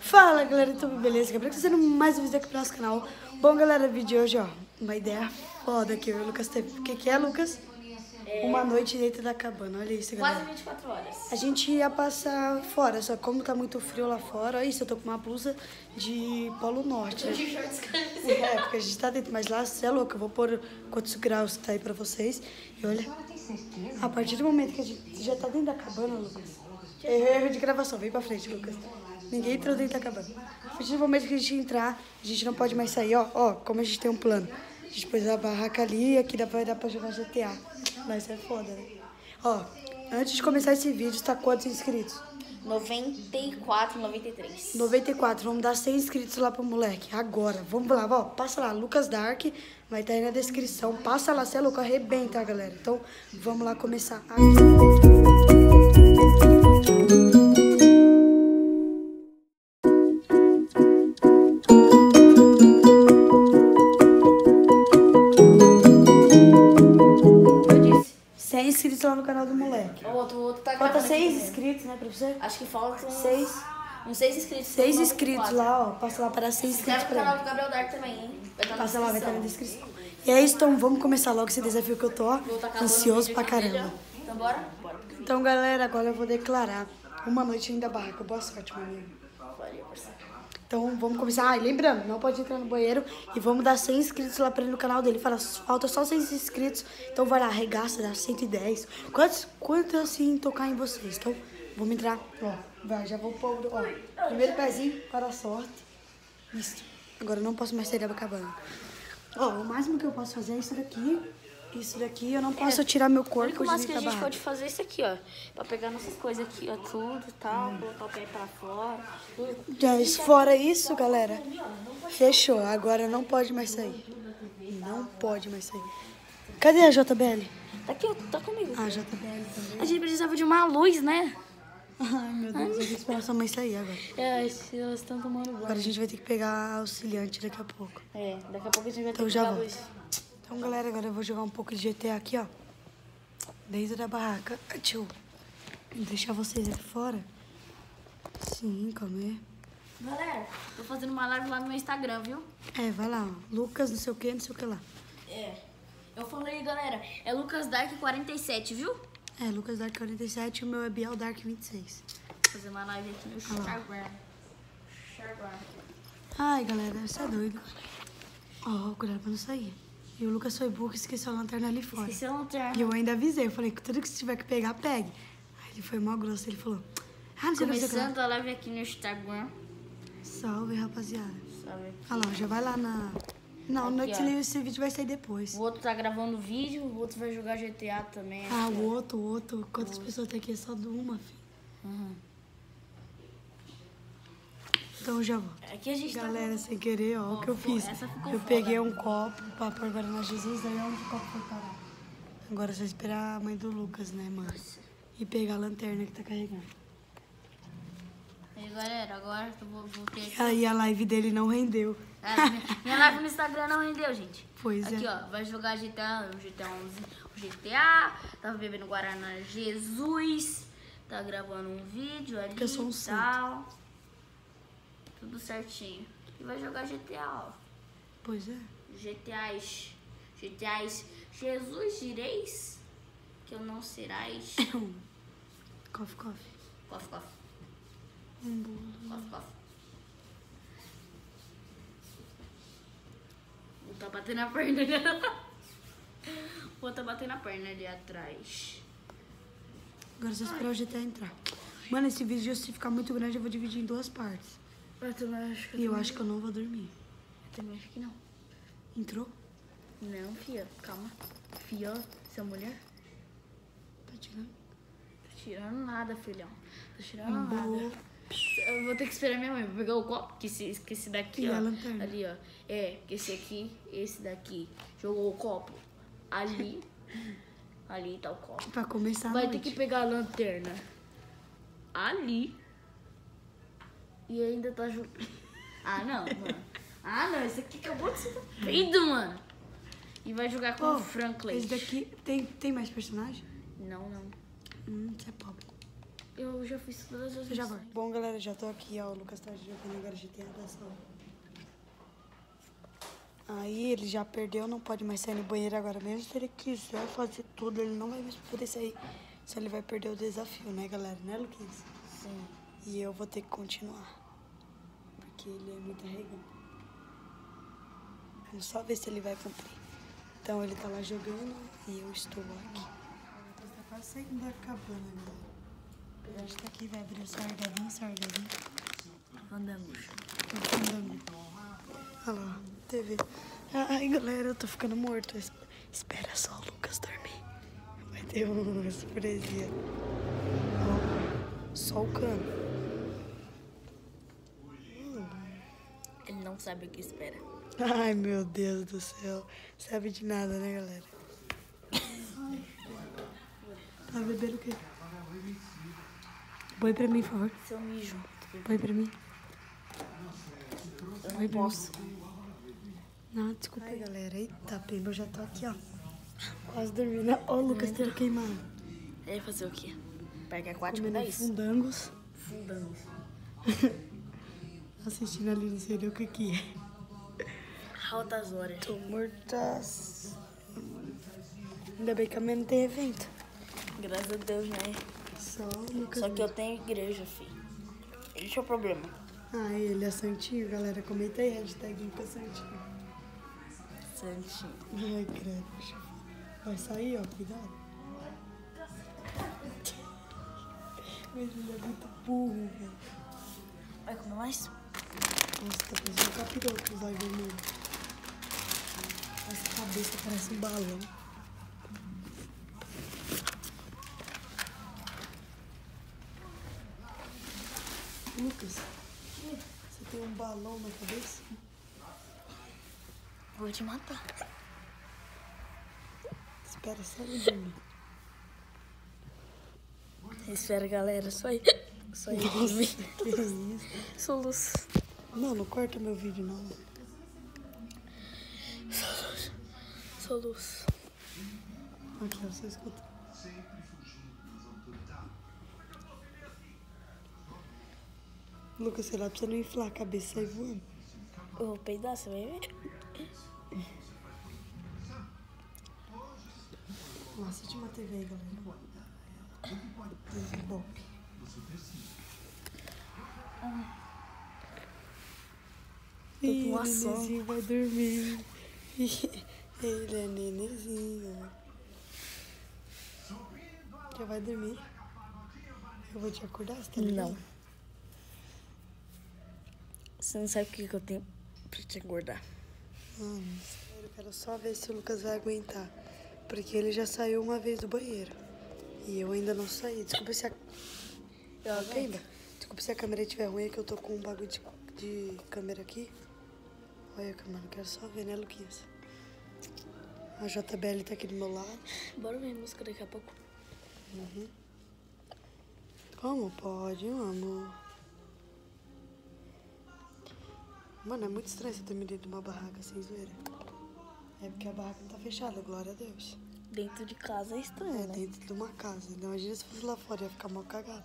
Fala galera, tudo beleza? Gabriel tá sendo mais um vídeo aqui pro nosso canal. Bom galera, o vídeo de hoje, ó, uma ideia foda que eu e o Lucas teve. O que é, Lucas? Uma noite dentro da cabana, olha isso galera. Quase 24 horas. A gente ia passar fora, só que como tá muito frio lá fora, olha isso, eu tô com uma blusa de Polo Norte, né? De shorts, É, porque a gente tá dentro, mas lá, você é louco, eu vou pôr quantos graus tá aí pra vocês. E olha, a partir do momento que a gente já tá dentro da cabana, Lucas, erro de gravação, vem pra frente, Lucas. Ninguém entrou dentro da cabana. A partir do momento que a gente entrar, a gente não pode mais sair, ó. Ó, como a gente tem um plano. A gente pôs a barraca ali e aqui vai dar pra jogar GTA. Mas é foda, né? Ó, antes de começar esse vídeo, tá quantos inscritos? 94, 93. 94, vamos dar 100 inscritos lá pro moleque. Agora, vamos lá, ó. Passa lá, Lucas Dark, vai estar aí na descrição. Passa lá, você é louco, arrebenta, galera. Então, vamos lá começar inscritos lá no canal do moleque. O outro tá Falta gravando 6 aqui. inscritos, né, pra você? Acho que faltam uns 6 inscritos. 6 inscritos lá, ó. Passa lá para 6 inscritos Inscreve no pra canal ele. do Gabriel Dark também, hein? Vai estar na Passa lá, vai estar na descrição. descrição. E é isso, então vamos começar logo esse desafio que eu tô, ó, Vou tacar ansioso no pra vídeo aqui, caramba. beleza? Então bora? Bora. Então, galera, agora eu vou declarar uma noite ainda barraca. Boa sorte, meu amigo. Valeu, parceiro. Então, vamos começar. Ah, e lembrando, não pode entrar no banheiro e vamos dar 100 inscritos lá pra ele no canal dele. Fala, falta só 6 inscritos, então vai lá, arregaça, dá 110. Quantos assim tocar em vocês? Então, vamos entrar, ó, vai, já vou pôr, ó, primeiro pezinho para a sorte. Isso, agora eu não posso mais sair da cabana. Ó, o máximo que eu posso fazer é isso daqui eu não posso tirar meu O corpo único de mais que dentro a da gente barraca. pode fazer é isso aqui, ó. Pra pegar nossas coisas aqui, ó, tudo e tal. Colocar o pé pra fora. Mas fora isso, galera, fechou. Agora não pode mais sair. Não pode mais sair. Cadê a JBL? Tá aqui, ó, tá comigo. A JBL também. A gente precisava de uma luz, né? Ai, meu Deus, eu vou esperar sua mãe sair agora. É, elas estão tomando banho. Agora a gente vai ter que pegar auxiliante daqui a pouco. É, daqui a pouco a gente vai ter Então que já pegar a volto. luz. Então, galera, agora eu vou jogar um pouco de GTA aqui, ó. Dentro da barraca. Deixa eu deixar vocês aqui fora. Sim, calma aí. Galera, tô fazendo uma live lá no meu Instagram, viu? É, vai lá, ó. Lucas, não sei o que, não sei o que lá. É. Eu falei, galera, é Lucas Dark 47, viu? É, Lucas Dark 47 e o meu é Biel Dark 26. Vou fazer uma live aqui no Instagram. Ai, galera, você é doido. Ó, cuidado pra não sair. E o Lucas foi burro e esqueceu a lanterna ali fora. Esqueci a lanterna. E eu ainda avisei, eu falei que tudo que você tiver que pegar, pegue. Aí ele foi mal grosso, ele falou, ah, não sei o que, Começando a live aqui no Instagram. Salve, rapaziada. Sabe? Olha lá, já vai lá na... Não, não é que Aqui, ó. esse vídeo vai sair depois. O outro tá gravando vídeo, o outro vai jogar GTA também. Ah, o outro. Quantas pessoas tem aqui? É só de uma, filho. Uhum. Então já vou. Aqui a gente Galera, sem querer, ó, o que eu fiz. essa ficou Eu foda. peguei um copo pra pôr Guaraná Jesus, aí onde o copo foi parar? Agora é só esperar a mãe do Lucas, né, mano? E pegar a lanterna que tá carregando. E aí, galera, agora eu vou ter aqui. Aí a live dele não rendeu. Minha live no Instagram não rendeu, gente. Pois Aqui, é. ó, vai jogar GTA, o GTA 11, o GTA, tava bebendo Guaraná Jesus, tá gravando um vídeo ali eu sou um e tal. Tudo certinho. E vai jogar GTA, ó. Pois é. GTAs. Jesus direis que eu não serás. Coffee. Cof. Um bolo. Cof. Vou tá batendo a perna ali. Vou tá batendo a perna ali atrás. Agora é só esperar o GTA entrar. Mano, esse vídeo, se ficar muito grande, eu vou dividir em 2 partes. Eu também acho que E eu acho que eu não vou dormir. Eu também acho que não. Entrou? Não, fia, calma. Fia, você é mulher? Tá tirando? Tô tirando nada, filhão. Tô tirando Um nada. bolo. Eu vou ter que esperar minha mãe. Vou pegar o copo, que esse daqui, E ó. a lanterna? Ali, ó. É, que esse daqui. Jogou o copo ali. Ali tá o copo. Pra começar a Vai noite. ter que pegar a lanterna ali. E ainda tá jogando. Ah, não, mano. Ah, não. Esse aqui acabou de ser feito, mano. E vai jogar com o Franklin. Esse daqui tem mais personagem? Não. Isso é pobre. Eu já fiz todas as Já vai. missões. Bom, galera, já tô aqui, ó. O Lucas tá jogando agora GTA dessa hora. Aí ele já perdeu, não pode mais sair no banheiro agora. Mesmo se ele quiser fazer tudo, ele não vai mais poder sair. Só ele vai perder o desafio, né, galera? Né, Luquinhas? Sim. E eu vou ter que continuar. Porque ele é muito arregão. Vamos só ver se ele vai cumprir. Então ele tá lá jogando e eu estou aqui. Tá quase saindo da cabana, galera. A gente tá aqui, vai abrir o sargavinho. Andamos. Olha lá, TV. Ai, galera, eu tô ficando morto. Espera só o Lucas dormir. Vai ter uma surpresinha. Ó, só o cano. Ele não sabe o que espera. Ai, meu Deus do céu. Sabe de nada, né, galera? Tá bebendo o quê? Põe pra mim, por favor. Seu mijo. Põe pra mim. Eu não posso. Não, desculpa aí, galera. Eita, pimba, eu já tô aqui, ó. Quase dormindo. Ó, o Lucas tendo queimado. Ele vai fazer o quê? Parque aquático Comendo 10? fundangos. Fundamos. Assistindo ali, não sei nem o que é. Altas horas. Tô mortas. Ainda bem que amanhã não tem evento. Graças a Deus, né? Só o Lucas. Só que eu tenho igreja, filho. Esse é o problema. Ah, ele é santinho, galera. Comenta aí, hashtag Lucas Santinho. Santinho. Ai, credo. Vai sair, ó. Cuidado. Mas ele é muito burro, velho. Vai comer mais? Nossa, tá parecendo um capiroto os olhos vermelhos. Essa cabeça parece um balão. Lucas, você tem um balão na cabeça? Vou te matar. Espera só ele dormir. Espera, galera. Só aí. Só aí. Nossa, que isso? Soluço. Não, não corta meu vídeo, não. Soluço. Aqui, ó, você escuta. Lucas, sei lá, pra você não inflar a cabeça e sair voando. Eu vou peidar, você vai ver? Nossa, tinha uma TV aí, galera. TV Bop. Tô com uma Nenezinho vai dormir. Ele é nenezinho. Já vai dormir? Eu vou te acordar, você tá ligado? Não. Você não sabe o que eu tenho pra te engordar. Sério, eu quero só ver se o Lucas vai aguentar. Porque ele já saiu uma vez do banheiro. E eu ainda não saí. Desculpa se a... Pemba, desculpa se a câmera estiver ruim, é que eu tô com um bagulho de câmera aqui. Olha, mano, eu quero só ver, né, Luquinhas? A JBL tá aqui do meu lado. Bora ver música daqui a pouco. Como pode, meu amor? Mano, é muito estranho você ter me dentro de uma barraca sem zoeira. É porque a barraca não tá fechada, glória a Deus. Dentro de casa é estranho, É, né? dentro de uma casa. Então, imagina se fosse lá fora, ia ficar mal cagado.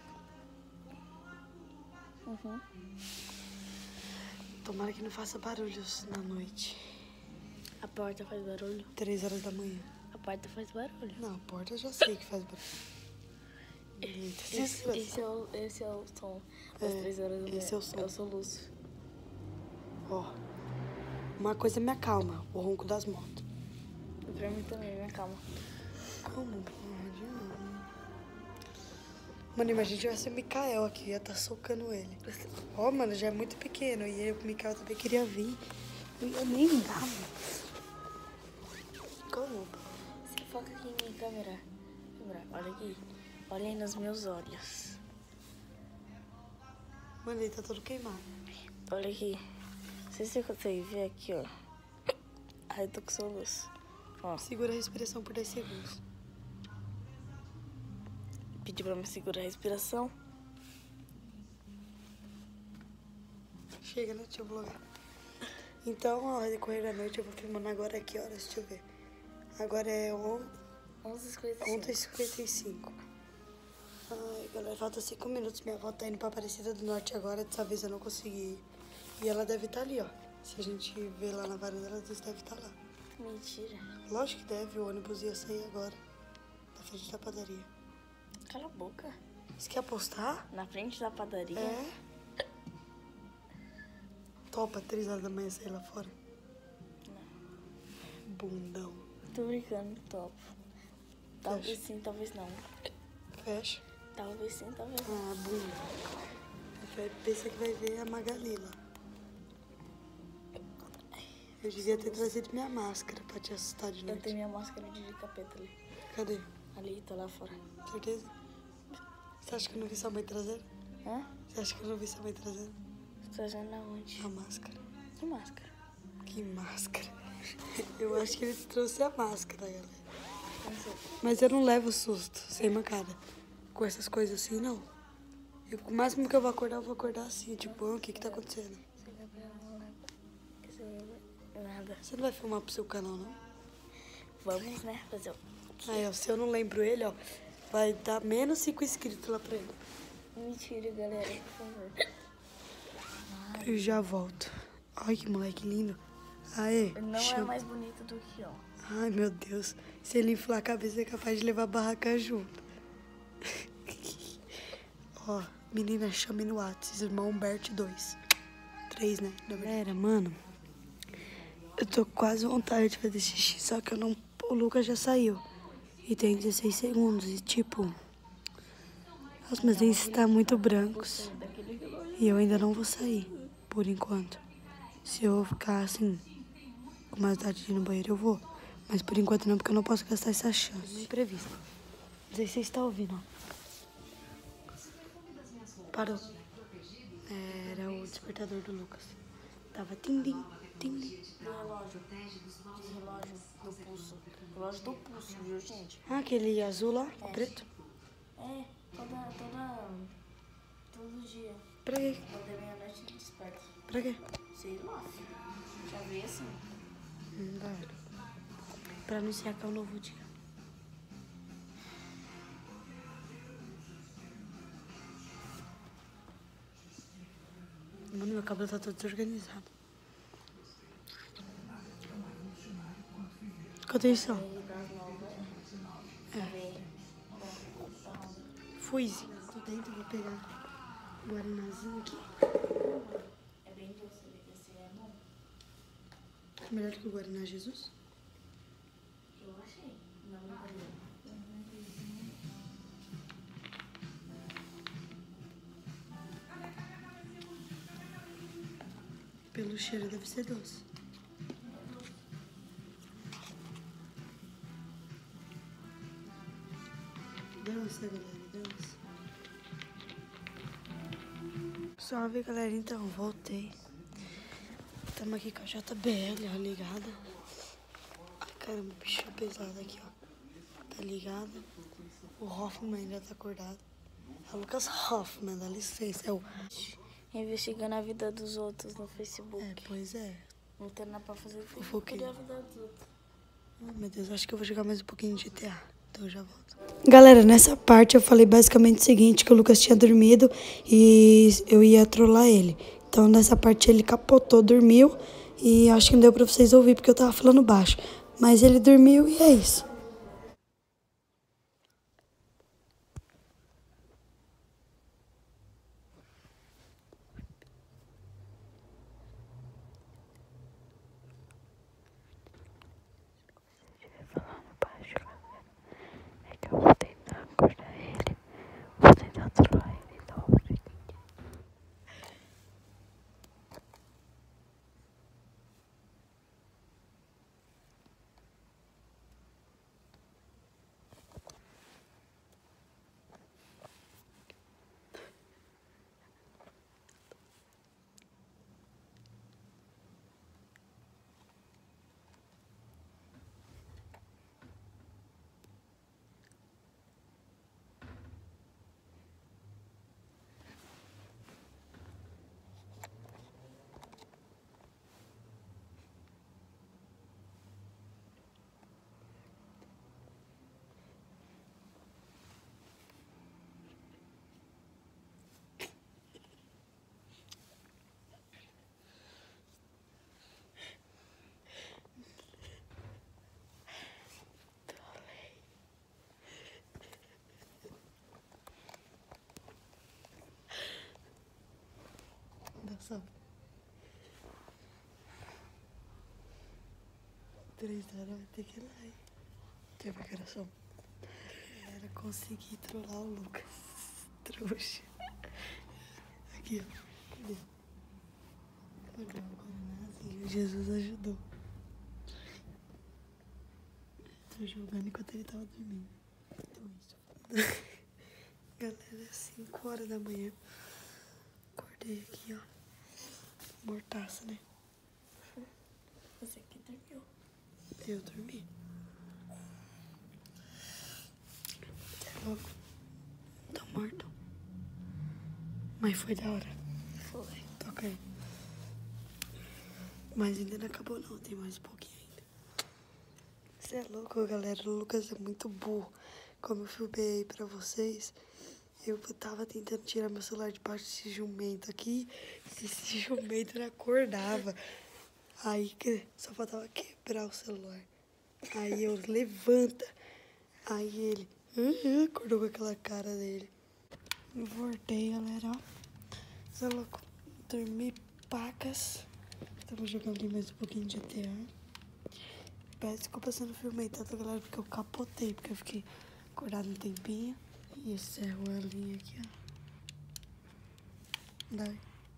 Tomara que não faça barulhos na noite. A porta faz barulho. 3 horas da manhã. A porta faz barulho. Não, a porta eu já sei que faz barulho. Eita, Esse é o som das 3 horas da manhã. esse é o som. É o soluço. Ó, uma coisa me acalma, o ronco das motos. E pra mim também, minha calma. Como pode, mano? Mano, imagina se tivesse o Mikael aqui, ia estar socando ele. Ó, mano, já é muito pequeno. E o Mikael também queria vir. Não ia nem dar, mano. Como? Você foca aqui em minha câmera. Olha aqui. Olha aí nos meus olhos. Mano, ele tá todo queimado. Olha aqui. Não sei se você consegue ver aqui, ó. Ai, eu tô com soluço. Ó, Segura a respiração por 10 segundos. pedi pra me segurar a respiração. Chega, né? Deixa eu vlogar. Então, ó, decorrer da noite eu vou filmando agora aqui, horas, deixa eu ver. Agora é 11h55. 11h55. Ai, galera, falta 5 minutos. Minha avó tá indo pra Aparecida do Norte agora. Dessa vez eu não consegui ir. E ela deve estar ali, ó. Se a gente ver lá na varanda, ela deve estar lá. Mentira. Lógico que deve. O ônibus ia sair agora. Na frente da padaria. Cala a boca. Você quer apostar? Na frente da padaria? É. Topa 3 horas da manhã sair lá fora? Não. Bundão. Tô brincando, topo. Talvez sim, talvez não. Fecha. Talvez sim, talvez não. Ah, bunda. Pensa que vai ver a Magali lá. Eu devia ter trazido minha máscara pra te assustar de noite. Eu tenho minha máscara de capeta ali. Cadê? Ali, tá lá fora. Certeza? Você acha que eu não vi sua mãe trazer? Hã? Você acha que eu não vi sua mãe trazer? Trazendo aonde? A máscara. Que máscara? Que máscara? Eu acho que ele trouxe a máscara, galera. Não sei. Mas eu não levo susto, sem mancada. Com essas coisas assim, não. O máximo que eu vou acordar assim, tipo, o que tá acontecendo? Nada. Você não vai filmar pro seu canal, não? Vamos, né? Fazer o... Aí, ó, se eu não lembro ele, ó, vai dar menos 5 inscritos lá pra ele. Mentira, galera, por favor. Eu já volto. Ai, que moleque lindo. Aê, Não é mais bonito do que ó. Ai, meu Deus. Se ele inflar a cabeça, é capaz de levar a barraca junto. Ó, menina, chame no WhatsApp. Irmão Humberto 2. 3, né? Galera, mano. Eu tô com quase vontade de fazer xixi, só que eu não... O Lucas já saiu. E tem 16 segundos. E tipo... Os meus dentes estão muito brancos. E eu ainda não vou sair, por enquanto. Se eu ficar assim, com mais vontade de ir no banheiro, eu vou. Mas por enquanto não, porque eu não posso gastar essa chance. Imprevisto. Não sei se você está ouvindo, ó. Parou. Era o despertador do Lucas. Tava tim-dim, tim-dim. Relógio do pulso. Relógio do pulso, viu, gente? Ah, aquele azul lá, preto? É, todo dia. Pra quê? Quando é meia-noite, ele desperta. Pra quê? Sei lá, já vi assim. Vai. Pra anunciar que é um novo dia. Mano, meu cabelo tá todo desorganizado. Fica atenção. Fuize. Tô dentro, vou pegar o guaranazinho aqui. É bem doce, esse é bom. É melhor que o Guaraná Jesus? Eu achei. Não, não. Pelo cheiro deve ser doce. Dança, galera, dança. Salve, galera, então, voltei. Estamos aqui com a JBL, ó, ligada. Ai, caramba, bicho pesado aqui, ó. Tá ligado? O Hoffman ainda tá acordado. É o Lucas Hoffman, dá licença. É o... Investigando a vida dos outros no Facebook. É, pois é. Não tem nada pra fazer. Fofoqueiro. A vida dos outros. Oh, meu Deus, acho que eu vou jogar mais um pouquinho de GTA. Então eu já volto. Galera, nessa parte eu falei basicamente o seguinte, que o Lucas tinha dormido e eu ia trollar ele. Então nessa parte ele capotou, dormiu e acho que não deu pra vocês ouvir porque eu tava falando baixo. Mas ele dormiu e é isso. Falando baixo, galera. É que eu vou tentar acordar ele. Vou tentar trollar ele, então fica aqui. sobe. 3 horas vai ter que ir lá, hein? Deixa eu ver que era só. Era conseguir trollar o Lucas. Trouxa. Aqui, ó. Cadê? Olha o Guaranazinho. Jesus ajudou. Tô jogando enquanto ele tava dormindo. Então, isso. Galera, é 5 horas da manhã. Acordei aqui, ó. Mortaça, né? Você que dormiu. Eu dormi. É louco. Tô morto. Mas foi da hora. Foi. Toca aí. Mas ainda não acabou não, tem mais um pouquinho ainda. Você é louco, galera. O Lucas é muito burro. Como eu filmei aí pra vocês, eu tava tentando tirar meu celular debaixo desse jumento aqui. Esse jumento não acordava. Aí só faltava quebrar o celular. Aí eu levanta. Aí ele acordou com aquela cara dele. Eu voltei, galera, ó. Você é louco. Dormi pacas. Estamos jogando ali mais um pouquinho de GTA. Peço desculpa se eu não filmei tanto, galera, porque eu capotei. Porque eu fiquei acordado um tempinho. E esse é o Elinho aqui, ó. Dai.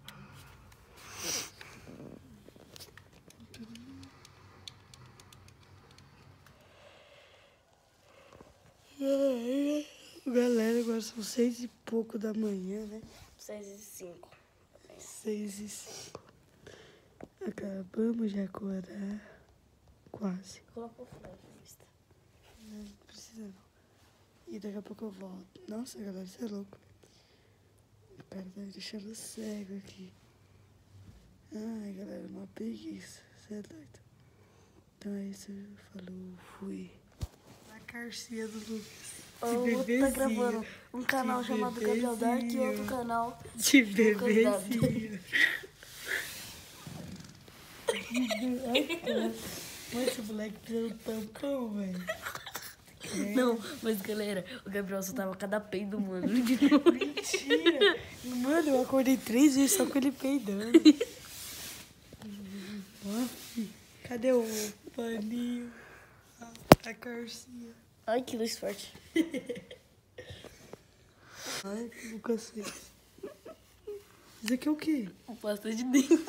Galera, agora são 6 e pouco da manhã, né? 6h05. 6h05. Acabamos de acordar. Quase. Coloca o flash na vista. Não precisa não. E daqui a pouco eu volto. Nossa, galera, você é louco. O cara tá me deixando cego aqui. Ai, galera, uma preguiça. Você é doido. Então é isso. Falou, fui. A carcinha do Lucas. O outro tá gravando um canal chamado Gabriel Dark e outro canal de bebezinho. Mas esse moleque precisa do tampão, velho. Não, mas galera, o Gabriel só tava cada peido, mano. Mentira! Mano, eu acordei 3 vezes só com ele peidando. Cadê o paninho? A carcinha. Ai, que luz forte. Ai, que Lucas fez. Isso aqui é o quê? Pasta de dente.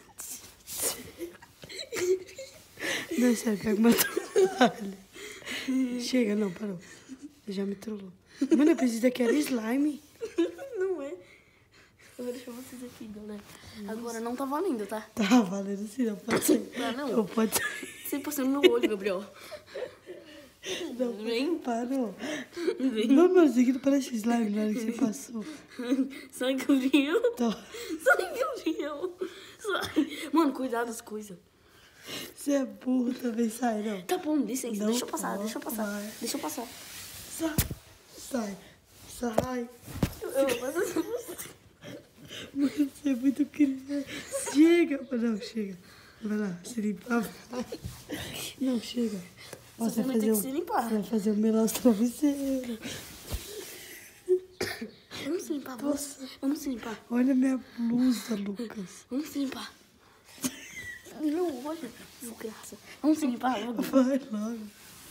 Não, sério, pega uma toalha. Chega, não, parou. Você já me trollou. Mano, eu pensei que era slime. Não é. Eu vou deixar vocês aqui, galera. Agora não tá valendo, tá? Tá valendo sim, não pode sair. Não. Não pode sair. Você passou no meu olho, Gabriel. Não, Vem. parou. Vem. Não, mano, isso aqui não parece slime na hora que você passou. Sai, Gabriel. Então, Sai, Gabriel. Sai. Mano, cuidado das coisas. você é burro também, sai, não. Tá bom, licença. Não Deixa eu passar, pode, deixa eu passar. vai. Deixa eu passar. Sai. Sai. Eu vou passar. Mano, você é muito criança. Chega. Não, chega. Vai lá, se limpar. Não, chega. Ó, Você vai ter que se limpar. Você vai fazer o melhor travesseiro. Vamos se limpar, vamos se limpar. Olha minha blusa, Lucas. Vamos se limpar. Não, olha, desgraça. Vamos se limpar logo. Vai logo.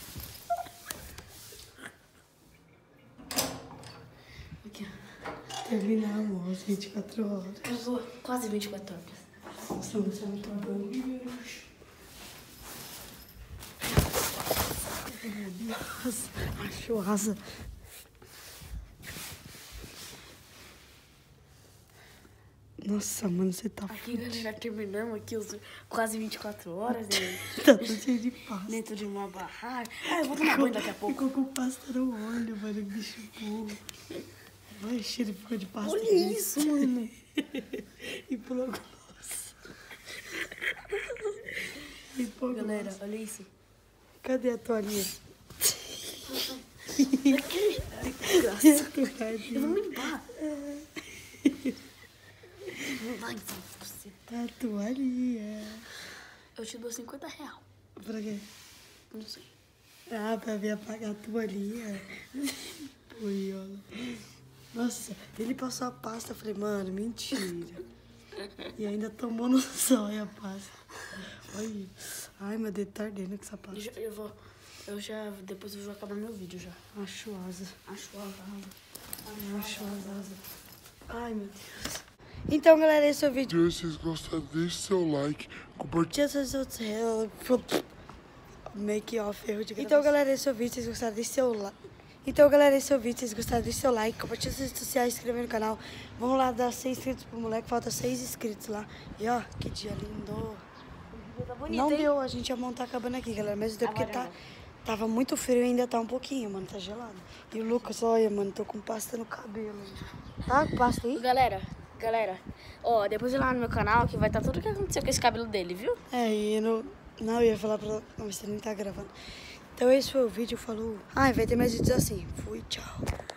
Aqui, ó. Terminamos às 24 horas. Acabou quase 24 horas. Nossa, você é muito bom. Nossa, achou asa. Nossa, mano, você tá Aqui, galera, terminamos aqui os quase 24 horas tá tudo cheio de pasta. dentro de uma barraca. Ah, eu vou tomar banho daqui a pouco. Ficou com pasta no olho, mano, bicho burro. Vai, cheiro de pasta. Olha aqui. isso, mano. E pulou grosso. E pulou Galera, grosso. olha isso. Cadê a toalhinha? Desgraça. Eu vou me limpar. Vai, você. A toalhinha. Eu te dou 50 real. Pra quê? Não sei. Ah, pra vir apagar a toalhinha. Poiola. Nossa, ele passou a pasta. Eu falei, mano, mentira. E ainda tomou no zóio a pasta. Olha. Ai, meu dedo tá ardendo com essa pasta. Depois eu vou acabar meu vídeo já. Acho asa. Acho asa. Ai, meu Deus. Então, galera, esse é o vídeo. Se vocês gostaram, deixe seu like, compartilhe. Make off, erro de gravação. Então, galera, esse é o vídeo. Se vocês gostaram, deixe seu like. Então, galera, esse é o vídeo. Se vocês gostaram, deixe seu like, compartilhe nas redes sociais, se inscreva no canal. Vamos lá dar 6 inscritos pro moleque. Falta 6 inscritos lá. E ó, que dia lindo. Tá bonito, Não hein? deu, a gente ia montar a cabana aqui, galera. Mas deu porque tava muito frio e ainda tá um pouquinho, mano. Tá gelado. E o Lucas, olha, mano, tô com pasta no cabelo. Tá com pasta aí? Galera, ó, depois ir lá no meu canal que vai estar tudo o que aconteceu com esse cabelo dele, viu? É, e eu não ia falar pra... Não, você nem tá gravando. Então esse foi o vídeo, falou... Ai, vai ter mais vídeos assim. Fui, tchau.